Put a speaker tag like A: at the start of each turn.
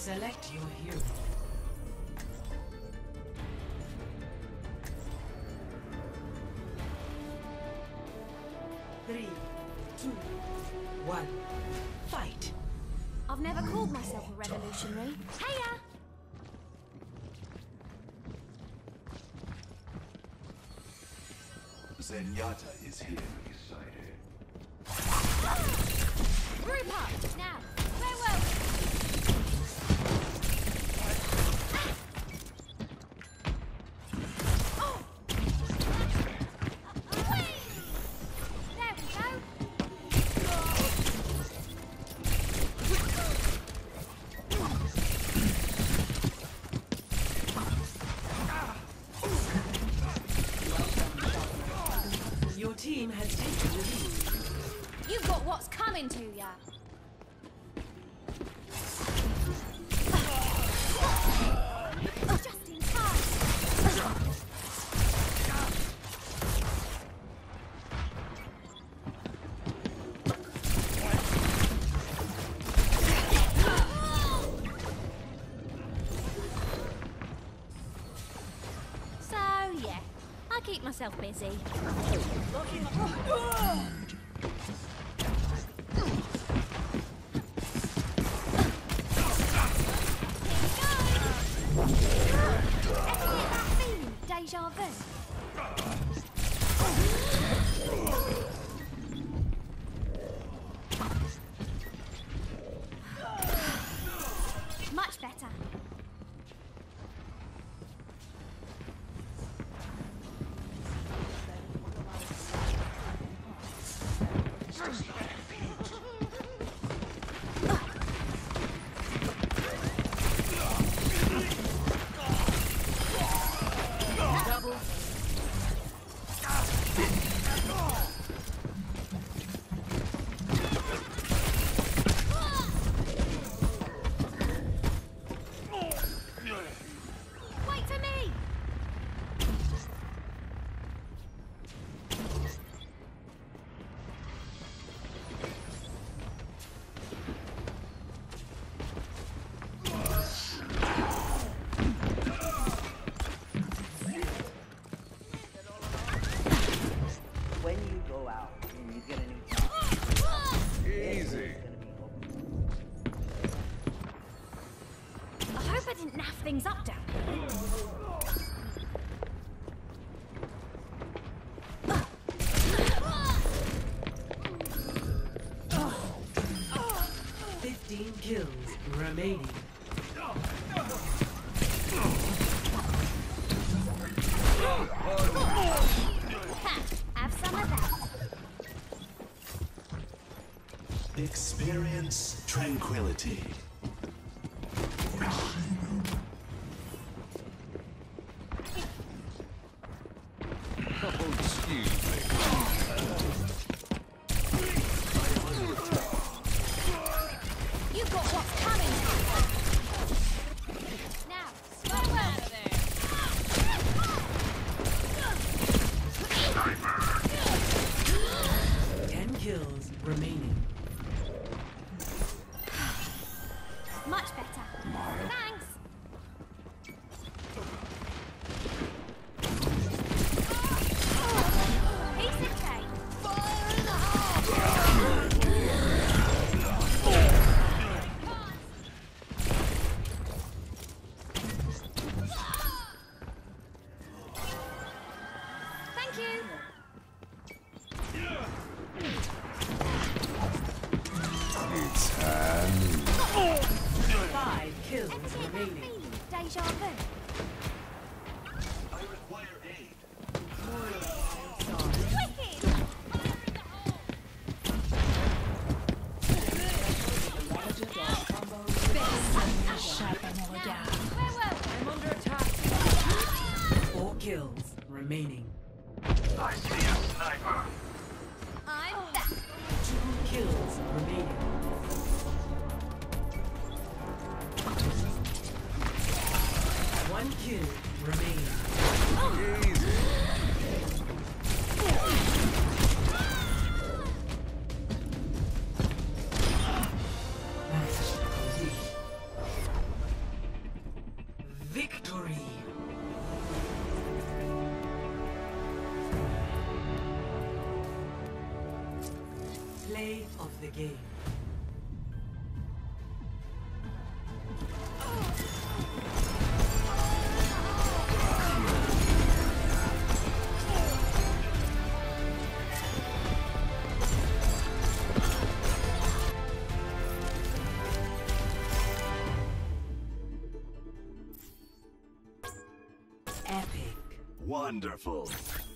A: Select your hero. Three, two, one, fight.
B: I've never called myself a revolutionary. Heya!
C: Zenyatta is here.
B: Group up! Now! Farewell! Oh! Whee! There we go!
A: Your team has taken the lead.
B: You've got what's coming to ya! Just in time! So, yeah, I keep myself busy. Deja vu. Much better. Wait for me!
A: 15 kills remaining.
B: Have some of that.
C: Experience tranquility.
B: You've got what's coming. Now, swim out of there.
A: 10 kills remaining.
B: Much better. Thanks. Piece of cake. Fire in the hole. Thank you.
C: It's time.
A: 5 kills
B: Ever see that
A: remaining.
B: feeling? Deja vu.
C: I require aid.
B: Wicked. Fire in the hole. Now, farewell.
A: I'm under attack. 4 kills remaining.
C: I see a sniper.
B: I'm back.
A: 2 kills remaining. 1 kill remaining. Match complete. Play of the game. Epic.
C: Wonderful.